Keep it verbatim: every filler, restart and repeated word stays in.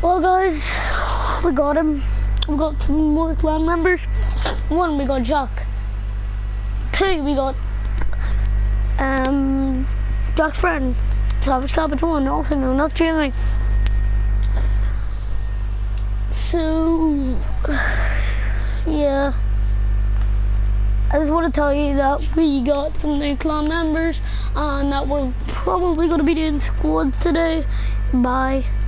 Well, guys, we got him. We got some more clan members. One, we got Jack. Two, we got um, Jack's friend, Savage Cabbage One, also known as Jimmy. So, yeah. I just want to tell you that we got some new clan members and that we're probably going to be doing squads today. Bye.